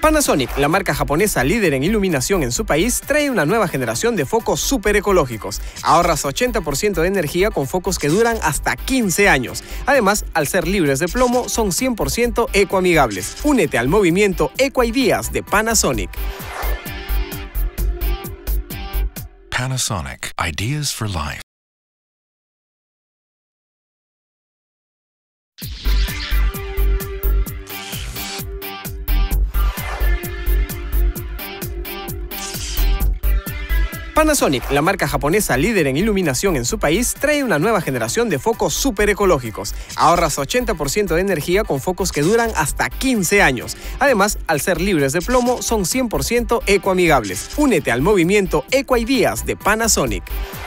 Panasonic, la marca japonesa líder en iluminación en su país, trae una nueva generación de focos súper ecológicos. Ahorras 80% de energía con focos que duran hasta 15 años. Además, al ser libres de plomo, son 100% ecoamigables. Únete al movimiento Eco-Ideas de Panasonic. Panasonic. Ideas for life. Panasonic, la marca japonesa líder en iluminación en su país, trae una nueva generación de focos súper ecológicos. Ahorras 80% de energía con focos que duran hasta 15 años. Además, al ser libres de plomo, son 100% ecoamigables. Únete al movimiento Eco-Ideas de Panasonic.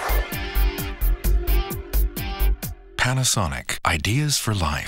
Panasonic. Ideas for life.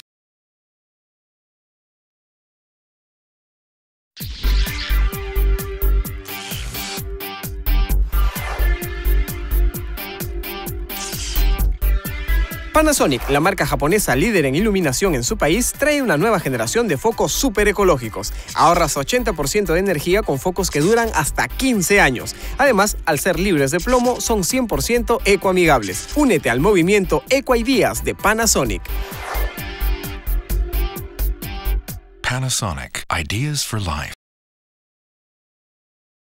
Panasonic, la marca japonesa líder en iluminación en su país, trae una nueva generación de focos súper ecológicos. Ahorras 80% de energía con focos que duran hasta 15 años. Además, al ser libres de plomo, son 100% ecoamigables. Únete al movimiento Eco-Ideas de Panasonic. Panasonic. Ideas for life.